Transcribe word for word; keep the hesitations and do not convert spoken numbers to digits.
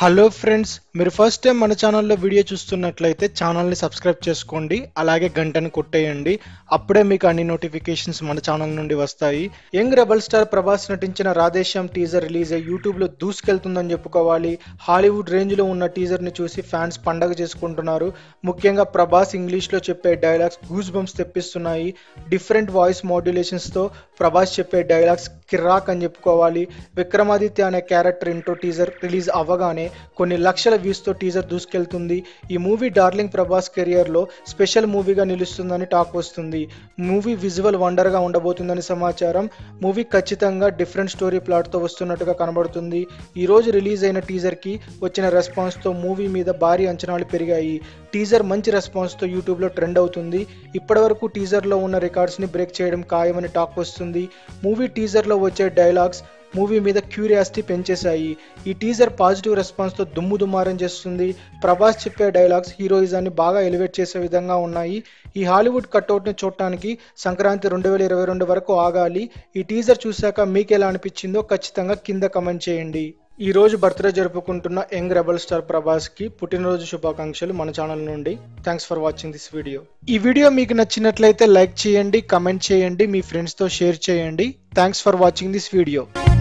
Hello friends, మీరు first time మన ఛానల్లో వీడియో చూస్తున్నట్లయితే ఛానల్ని సబ్స్క్రైబ్ చేసుకోండి. అలాగే గంటను కొట్టేయండి. అప్పుడే మీకు అన్ని నోటిఫికేషన్స్ మన ఛానల్ నుండి వస్తాయి. యంగ్ రెబల్ స్టార్ ప్రభాస్ నటించిన రాధేశ్యామ్ టీజర్ రిలీజ్ అయ్యి యూట్యూబ్లో దూసుకెళ్తుందని చెప్పుకోవాలి. హాలీవుడ్ రేంజ్లో ఉన్న టీజర్ని చూసి ఫ్యాన్స్ పండగ చేసుకుంటున్నారు. ముఖ్యంగా ప్రభాస్ ఇంగ్లీష్లో చెప్పే డైలాగ్స్ గూస్ బంప్స్ తెప్పిస్తున్నాయి. డిఫరెంట్ వాయిస్ మాడ్యులేషన్స్తో ప్రభాస్ చెప్పే డైలాగ్స్ కిర్రాక్ అని చెప్పుకోవాలి. విక్రమాదిత్య అనే క్యారెక్టర్ ఇంట్రో టీజర్ రిలీజ్ అవ్వగానే కొన్ని లక్షల వ్యూస్ తో టీజర్ దూసుకెళ్తుంది. ఈ మూవీ డార్లింగ్ ప్రభాస్ కెరియర్ లో స్పెషల్ మూవీగా నిలుస్తుందని టాక్ వస్తుంది. మూవీ విజువల్ వండర్ గా ఉండబోతుందని సమాచారం. మూవీ ఖచ్చితంగా డిఫరెంట్ స్టోరీ ప్లాట్ తో వస్తున్నట్టుగా కనబడుతుంది. ఈ రోజు రిలీజ్ అయిన టీజర్ కి వచ్చిన రెస్పాన్స్ తో మూవీ మీద భారీ అంచనాలు పెరిగాయి. టీజర్ మంచి రెస్పాన్స్ తో యూట్యూబ్ లో ట్రెండ్ అవుతుంది. ఇప్పటివరకు టీజర్ లో ఉన్న రికార్డ్స్ ని బ్రేక్ చేయడం ఖాయమని టాక్ వస్తుంది. మూవీ టీజర్ లో వచ్చే డైలాగ్స్ మూవీ మీద క్యూరియాసిటీ పెంచేశాయి. ఈ టీజర్ పాజిటివ్ రెస్పాన్స్ తో దుమ్ము దుమారం చేస్తుంది. ప్రభాస్ చెప్పే డైలాగ్స్ హీరోయిజాన్ని బాగా ఎలివేట్ చేసే విధంగా ఉన్నాయి. ఈ హాలీవుడ్ కట్అవుట్ ని చూడటానికి సంక్రాంతి రెండు వేల ఇరవై రెండు వరకు ఆగాలి. ఈ టీజర్ చూశాక మీకు ఎలా అనిపించిందో ఖచ్చితంగా కింద కమెంట్ చేయండి. ఈ రోజు బర్త్డే జరుపుకుంటున్న యంగ్ రెబల్ స్టార్ ప్రభాస్ కి పుట్టినరోజు శుభాకాంక్షలు మన ఛానల్ నుండి. Thanks for watching this video. ఈ వీడియో మీకు నచ్చినట్లయితే లైక్ చేయండి, కమెంట్ చేయండి, మీ ఫ్రెండ్స్ తో షేర్ చేయండి. Thanks for watching this video.